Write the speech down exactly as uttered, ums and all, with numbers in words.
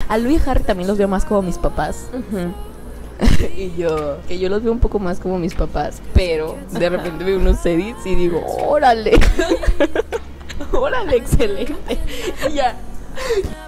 A Lu y a Harry también los veo más como mis papás. Uh-huh. Y yo, que yo los veo un poco más como mis papás, pero de repente veo unos edits y digo, órale, órale, excelente. Y ya.